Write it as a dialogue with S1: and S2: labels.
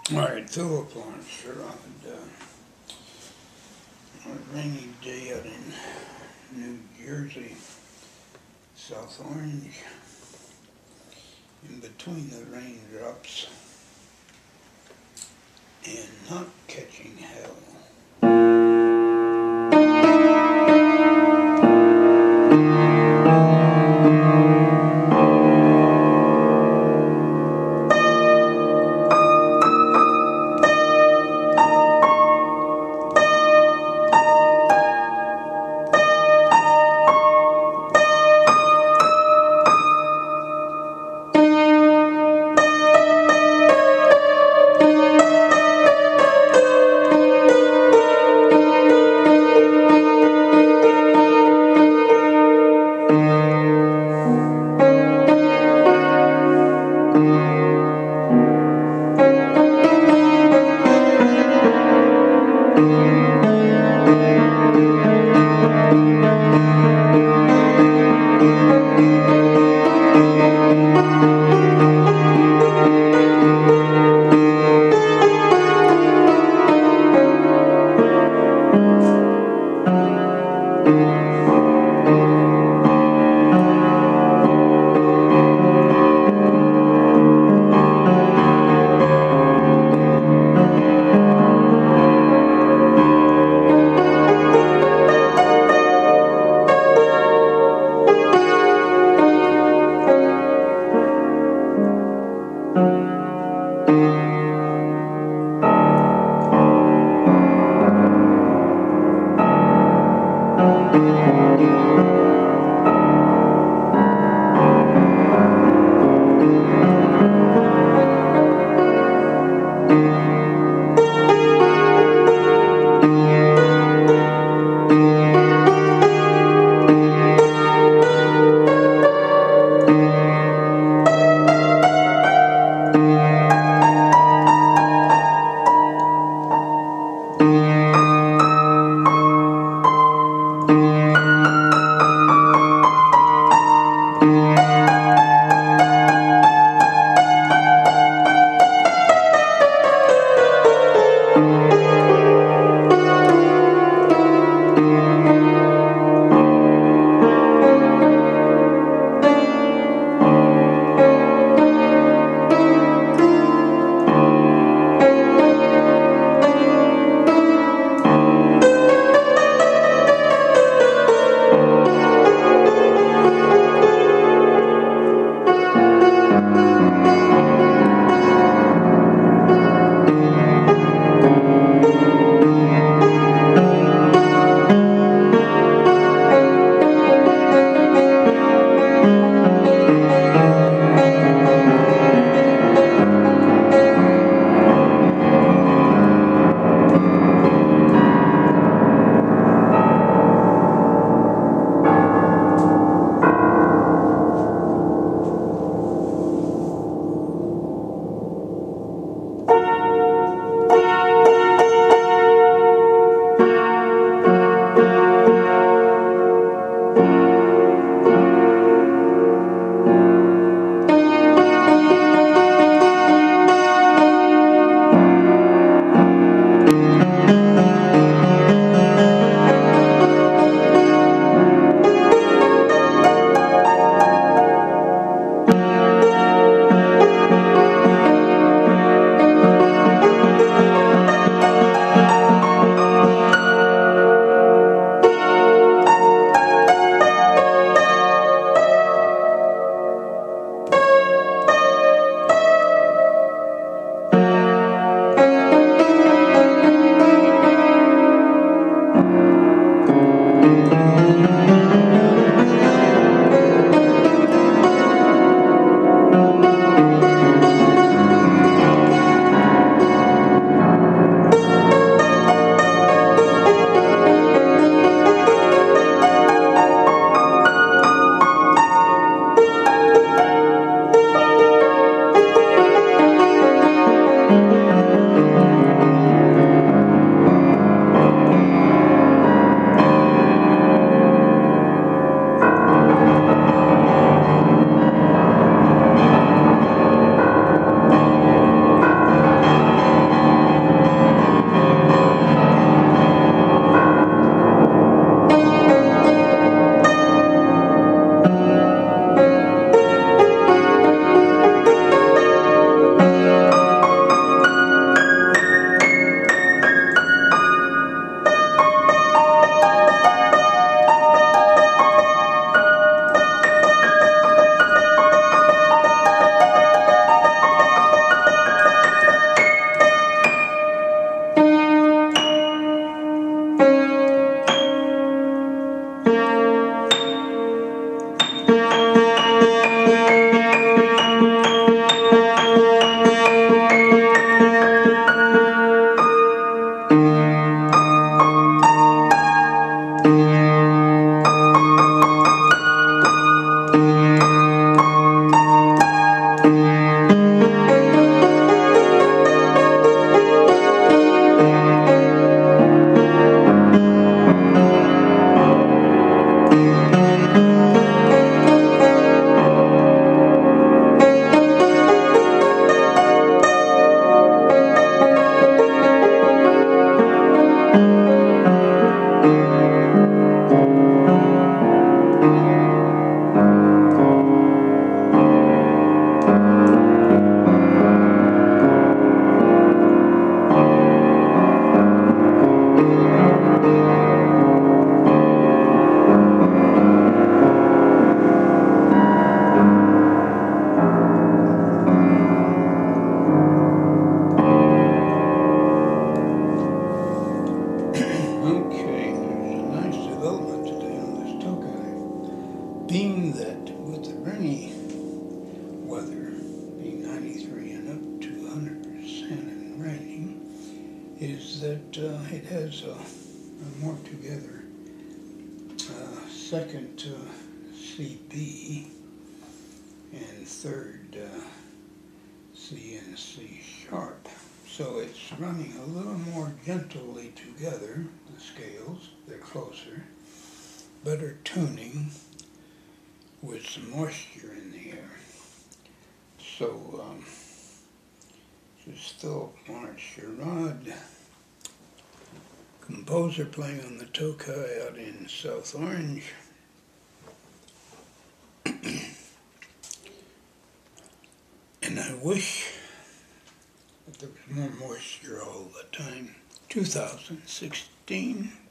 S1: All right, Philip Lawrence Sherrod. On a rainy day out in New Jersey, South Orange, in between the raindrops and not catching hell. is that it has a more together second C B and third C and C sharp. So it's running a little more gently together, the scales, they're closer, better tuning with some moisture in the air. So, this is Philip Lawrence Sherrod, composer playing on the Tokai out in South Orange. And I wish that there was more moisture all the time. 2016.